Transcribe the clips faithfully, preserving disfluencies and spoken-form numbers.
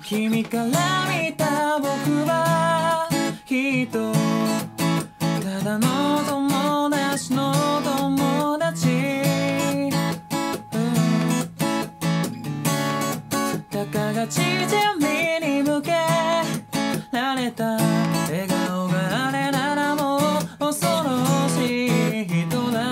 君から見た僕はきっとただの友達の友達、うん、たかが縮みに向けられた笑顔があれならもう恐ろしい人だ。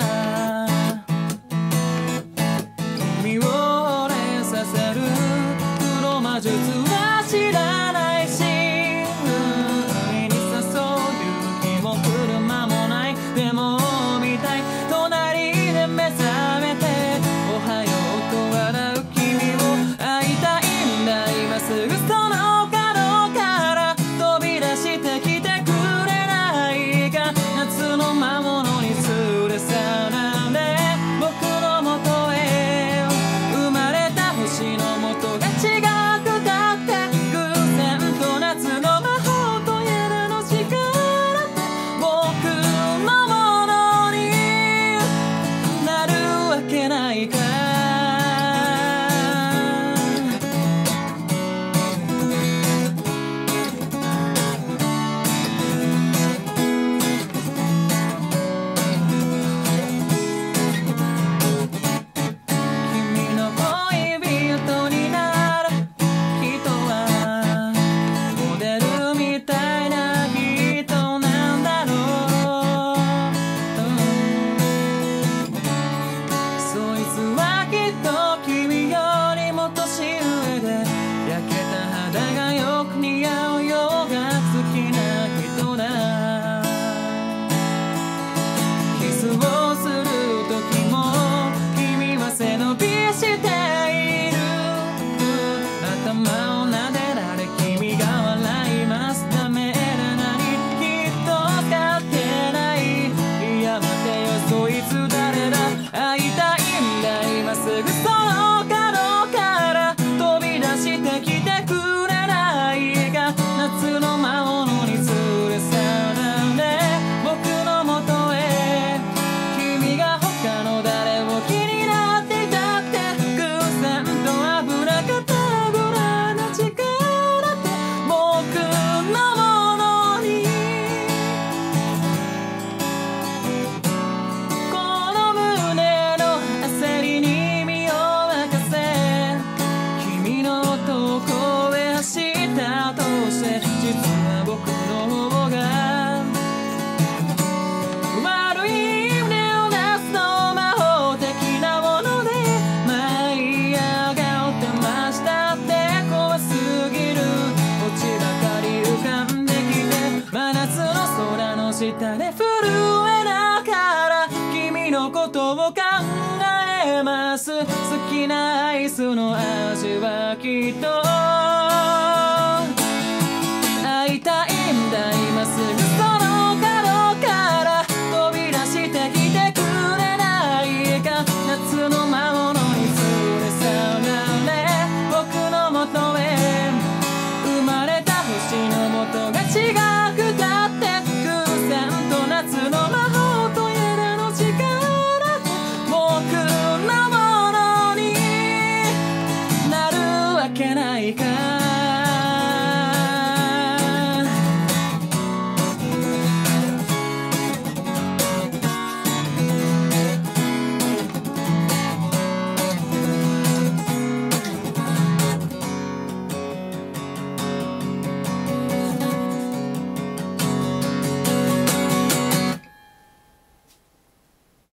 君を惚れさせる黒魔術は知らないし、海に誘う勇気も車もない。でも見たい隣で目覚めておはようと笑う君を会いたいんだ。今すぐその角から飛び出してきてくれないか。夏の魔物に連れ去られ僕のもとへ生まれた星のもとが違くたって偶然と夏の魔法とやらの力って僕のものになるわけないか。君の恋人になる人はモデルみたいな人なんだろう、うん、そいつはきっと君よりも年上で焼けた肌がよく似合う洋が好きな人だ。キスをする時も君は背伸びしている。頭を撫でられ君が笑います。ダメだ何きっと使ってない。いや待てよそいつ誰だ。会いたいんだ今すぐその角から飛び出してきてくれないか。夏の魔物に連れ去られ僕のもとへ君が他の誰を気になっていたって偶然と危なかったぐらいの力って僕のものにこの胸の焦りに身を任せ君のとこへ走ったとして実は僕の方が悪い夢を出すの魔法的なもので舞い上がってましたって怖すぎるオチばかり浮かんできて真夏の空の下で震えながら君のことを考えます。好きなアイスの味はきっと